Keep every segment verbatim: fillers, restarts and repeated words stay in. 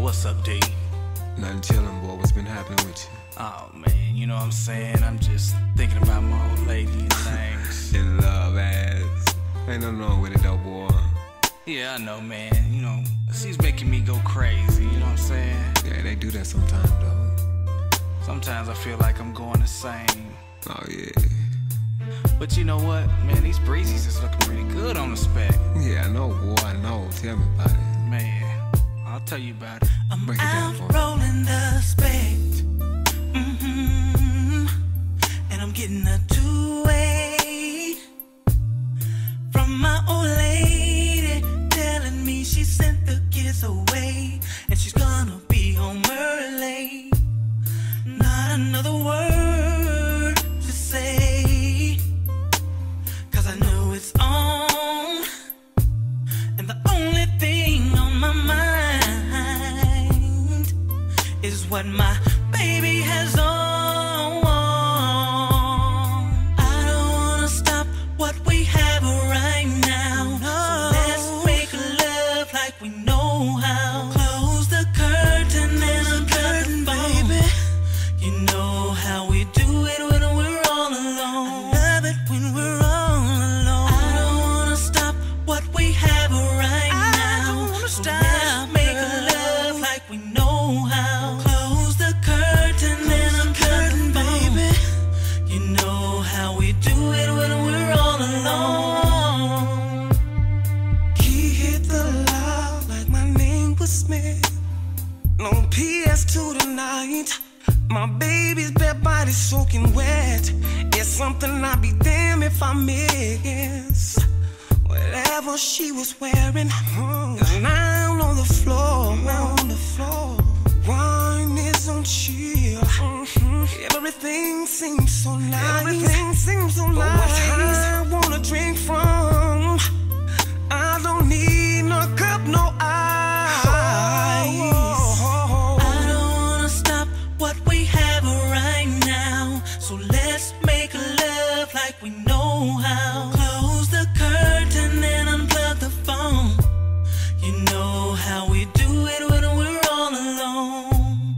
What's up, D? Nothing chillin', boy. What's been happening with you? Oh, man, you know what I'm saying? I'm just thinking about my old lady and things. In love, ass. Ain't nothing wrong with it, though, boy. Yeah, I know, man. You know, she's making me go crazy, you know what I'm saying? Yeah, they do that sometimes, though. Sometimes I feel like I'm going insane. Oh, yeah. But you know what? Man, these breezies is looking pretty good on the spec. Yeah, I know, boy. I know. Tell me about it. Man, I'll tell you about it. I'm Break it down out for me. rolling the spec, mm-hmm. and I'm getting a two-way from my old lady, telling me she sent the kids away, and she's gonna be home early. Not another word to say, 'cause I know it's on, and the only thing on my mind is what my baby has on. I don't wanna stop what we have right now, so let's make love like we know how. Close the curtain and uncut the phone, baby. You know how we do it when we're all alone. I love it when we're all alone. I don't wanna stop what we have right now. I don't wanna so stop. Let's make love like we know how. Close the curtain and uncut the phone, baby. You know how we do it when we're all alone. He hit the loud like my name was Smith. No P S two tonight. My baby's bare body soaking wet. It's something I'd be damned if I miss. Whatever she was wearing, down on the floor, on the floor. Wine is on chill. Mm-hmm. Everything seems so nice. Everything seems so nice. But what I wanna drink from, I don't need no cup, no ice. I don't wanna stop what we have right now, so let's make love like we know how. Close the curtain and unplug the phone. You know how we do it when we're all alone.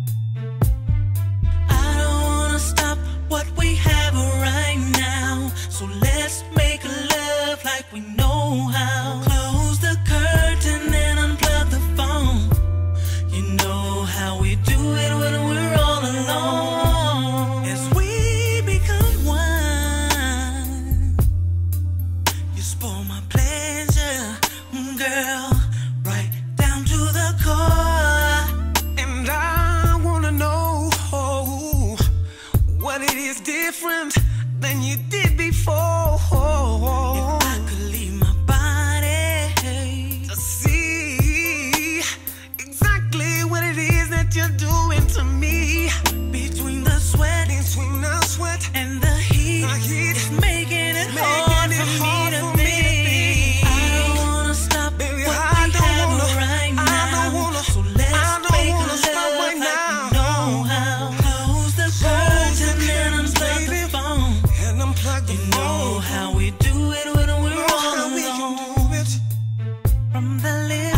I don't wanna stop what we have right now, so let's make love like we know how. Close the curtain and unplug the phone. You know how we do it when we're all alone. As we become one, you spoil my pleasure, girl, right down to the core. And I wanna know what it is different than you did before. If I could leave my body to see exactly what it is that you're doing to me. Between the sweat, between the sweat and the heat, the heat it's making it making hard, it for, hard me for me to be. I don't wanna stop, baby, what I we don't have wanna, right now. I don't wanna, so let's I don't make wanna love stop right like now. We know how. Close the curtain and unplug the phone. And unplug the you phone. Know how we do it when we're all alone. From the lips